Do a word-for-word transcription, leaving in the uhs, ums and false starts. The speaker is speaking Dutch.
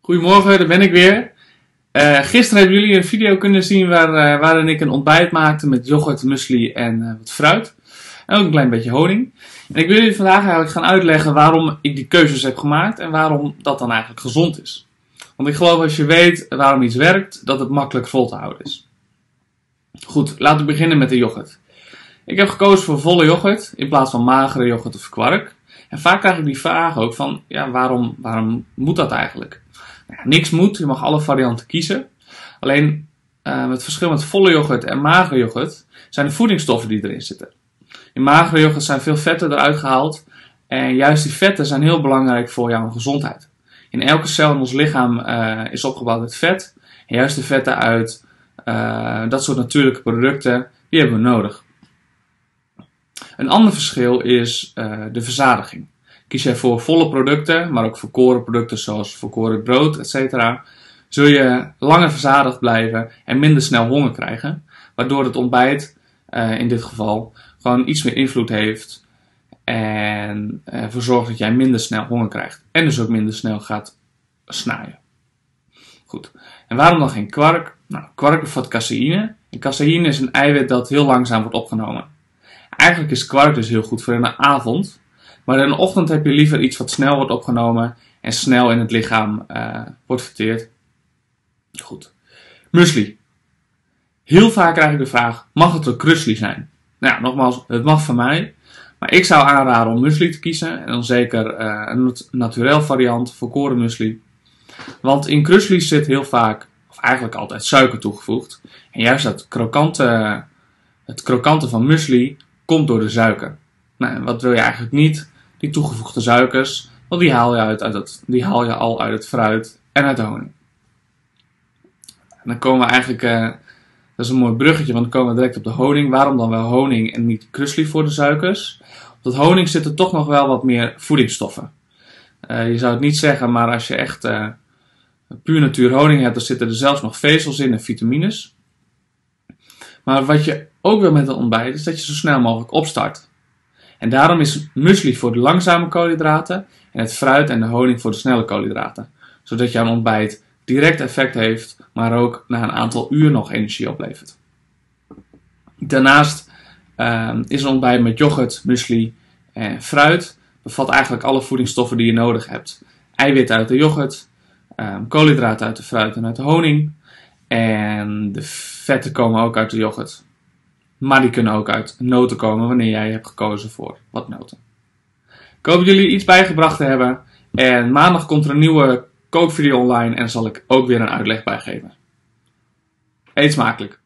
Goedemorgen, daar ben ik weer. Uh, gisteren hebben jullie een video kunnen zien waar, uh, waarin ik een ontbijt maakte met yoghurt, muesli en uh, wat fruit. En ook een klein beetje honing. En ik wil jullie vandaag eigenlijk gaan uitleggen waarom ik die keuzes heb gemaakt en waarom dat dan eigenlijk gezond is. Want ik geloof als je weet waarom iets werkt, dat het makkelijk vol te houden is. Goed, laten we beginnen met de yoghurt. Ik heb gekozen voor volle yoghurt in plaats van magere yoghurt of kwark. En vaak krijg ik die vraag ook van, ja, waarom, waarom moet dat eigenlijk? Nou ja, niks moet, je mag alle varianten kiezen. Alleen uh, het verschil met volle yoghurt en magere yoghurt zijn de voedingsstoffen die erin zitten. In magere yoghurt zijn veel vetten eruit gehaald. En juist die vetten zijn heel belangrijk voor jouw gezondheid. In elke cel in ons lichaam uh, is opgebouwd uit vet. En juist de vetten uit uh, dat soort natuurlijke producten, die hebben we nodig. Een ander verschil is uh, de verzadiging. Kies jij voor volle producten, maar ook volkoren producten zoals volkoren brood, et cetera, zul je langer verzadigd blijven en minder snel honger krijgen. Waardoor het ontbijt uh, in dit geval gewoon iets meer invloed heeft en uh, ervoor zorgt dat jij minder snel honger krijgt. En dus ook minder snel gaat snaaien. Goed. En waarom dan geen kwark? Nou, kwark bevat caseïne. En caseïne is een eiwit dat heel langzaam wordt opgenomen. Eigenlijk is kwark dus heel goed voor in de avond. Maar in de ochtend heb je liever iets wat snel wordt opgenomen en snel in het lichaam uh, wordt verteerd. Goed. Muesli. Heel vaak krijg ik de vraag, mag het ook krusli zijn? Nou ja, nogmaals, het mag van mij. Maar ik zou aanraden om muesli te kiezen. En dan zeker uh, een naturel variant, volkoren muesli. Want in krusli zit heel vaak, of eigenlijk altijd, suiker toegevoegd. En juist dat krokante, het krokante van muesli komt door de suiker. Nou, wat wil je eigenlijk niet? Die toegevoegde suikers, want die haal je, uit, uit het, die haal je al uit het fruit en uit de honing. En dan komen we eigenlijk, uh, dat is een mooi bruggetje, want dan komen we direct op de honing. Waarom dan wel honing en niet krusli voor de suikers? Op dat honing zitten toch nog wel wat meer voedingsstoffen. Uh, je zou het niet zeggen, maar als je echt uh, puur natuur honing hebt, dan zitten er zelfs nog vezels in en vitamines. Maar wat je ook wil met een ontbijt, is dat je zo snel mogelijk opstart. En daarom is muesli voor de langzame koolhydraten en het fruit en de honing voor de snelle koolhydraten. Zodat jouw ontbijt direct effect heeft, maar ook na een aantal uur nog energie oplevert. Daarnaast uh, is een ontbijt met yoghurt, muesli en fruit. Bevat eigenlijk alle voedingsstoffen die je nodig hebt. Eiwit uit de yoghurt, uh, koolhydraten uit de fruit en uit de honing. En de vetten komen ook uit de yoghurt. Maar die kunnen ook uit noten komen wanneer jij hebt gekozen voor wat noten. Ik hoop dat jullie iets bijgebracht te hebben. En maandag komt er een nieuwe kookvideo online en zal ik ook weer een uitleg bij geven. Eet smakelijk!